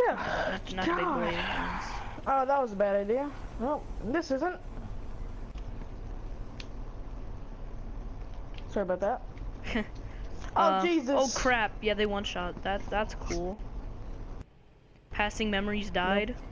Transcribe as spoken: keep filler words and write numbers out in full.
Not, not the big blade ones. Oh, that was a bad idea. No, this isn't. Sorry about that. Oh, uh, Jesus. Oh, crap. Yeah, they one-shot. That, that's cool. Passing Memories died. Nope.